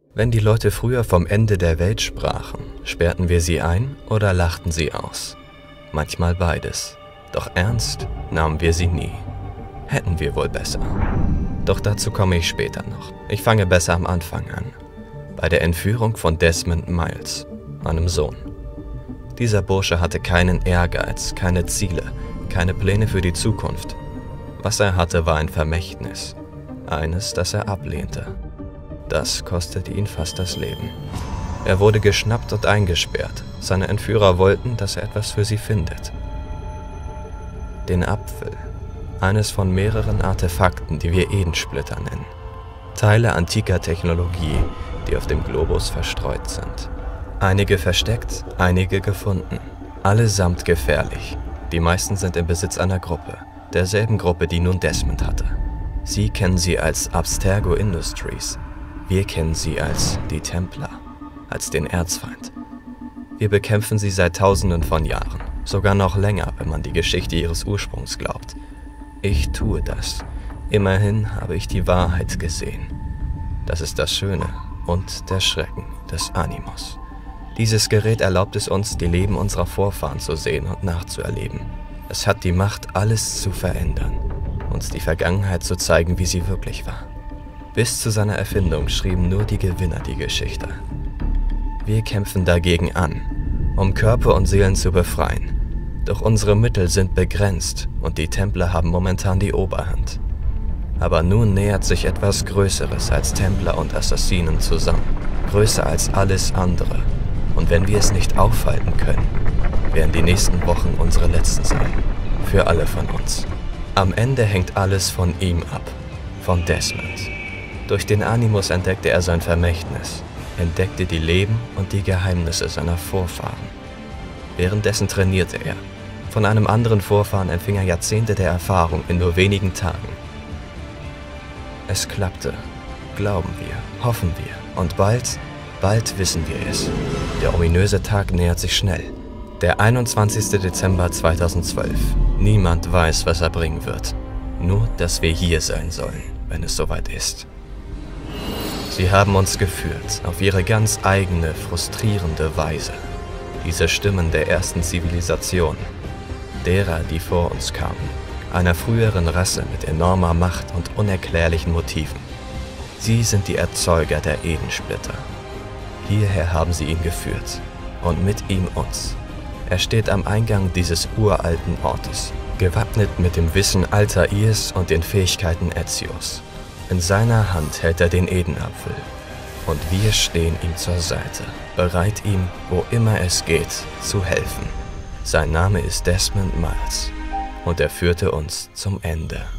Wenn die Leute früher vom Ende der Welt sprachen, sperrten wir sie ein oder lachten sie aus. Manchmal beides. Doch ernst nahmen wir sie nie. Hätten wir wohl besser. Doch dazu komme ich später noch. Ich fange besser am Anfang an. Bei der Entführung von Desmond Miles, meinem Sohn. Dieser Bursche hatte keinen Ehrgeiz, keine Ziele, keine Pläne für die Zukunft. Was er hatte, war ein Vermächtnis. Eines, das er ablehnte. Das kostete ihn fast das Leben. Er wurde geschnappt und eingesperrt. Seine Entführer wollten, dass er etwas für sie findet. Den Apfel. Eines von mehreren Artefakten, die wir Edensplitter nennen. Teile antiker Technologie, die auf dem Globus verstreut sind. Einige versteckt, einige gefunden. Allesamt gefährlich. Die meisten sind im Besitz einer Gruppe. Derselben Gruppe, die nun Desmond hatte. Sie kennen sie als Abstergo Industries. Wir kennen sie als die Templer, als den Erzfeind. Wir bekämpfen sie seit Tausenden von Jahren, sogar noch länger, wenn man die Geschichte ihres Ursprungs glaubt. Ich tue das. Immerhin habe ich die Wahrheit gesehen. Das ist das Schöne und der Schrecken des Animus. Dieses Gerät erlaubt es uns, die Leben unserer Vorfahren zu sehen und nachzuerleben. Es hat die Macht, alles zu verändern, uns die Vergangenheit zu zeigen, wie sie wirklich war. Bis zu seiner Erfindung schrieben nur die Gewinner die Geschichte. Wir kämpfen dagegen an, um Körper und Seelen zu befreien. Doch unsere Mittel sind begrenzt und die Templer haben momentan die Oberhand. Aber nun nähert sich etwas Größeres als Templer und Assassinen zusammen. Größer als alles andere. Und wenn wir es nicht aufhalten können, werden die nächsten Wochen unsere letzten sein. Für alle von uns. Am Ende hängt alles von ihm ab. Von Desmond. Durch den Animus entdeckte er sein Vermächtnis, entdeckte die Leben und die Geheimnisse seiner Vorfahren. Währenddessen trainierte er. Von einem anderen Vorfahren empfing er Jahrzehnte der Erfahrung in nur wenigen Tagen. Es klappte, glauben wir, hoffen wir. Und bald wissen wir es. Der ominöse Tag nähert sich schnell. Der 21. Dezember 2012. Niemand weiß, was er bringen wird. Nur, dass wir hier sein sollen, wenn es soweit ist. Sie haben uns geführt, auf ihre ganz eigene, frustrierende Weise. Diese Stimmen der ersten Zivilisation, derer, die vor uns kamen, einer früheren Rasse mit enormer Macht und unerklärlichen Motiven. Sie sind die Erzeuger der Edensplitter. Hierher haben sie ihn geführt und mit ihm uns. Er steht am Eingang dieses uralten Ortes, gewappnet mit dem Wissen Altaïrs und den Fähigkeiten Ezios. In seiner Hand hält er den Edenapfel und wir stehen ihm zur Seite, bereit ihm, wo immer es geht, zu helfen. Sein Name ist Desmond Miles und er führte uns zum Ende.